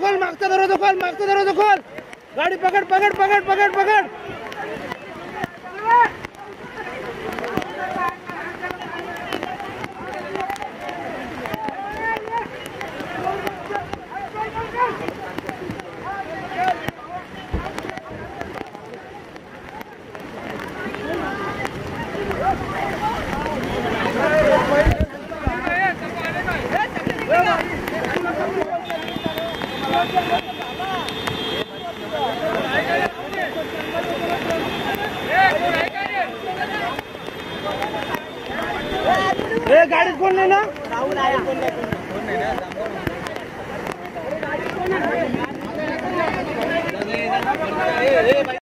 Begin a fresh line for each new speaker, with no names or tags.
खोल, मागचा दरवाजा खोल, मागचा दरवाजा खोल. गाडी पकड पकड पकड पकड पकड. गाड़ी कौन लेना? राहुल आया.